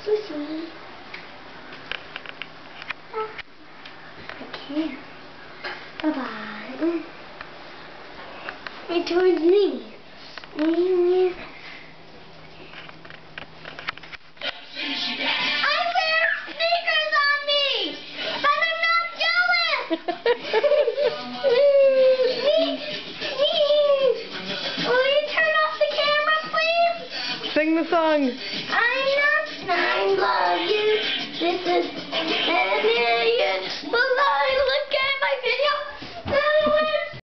Sushi. Okay. Bye-bye. Right towards me. I wear sneakers on me, but I'm not jealous. Will you turn off the camera, please? Sing the song. I love you. This is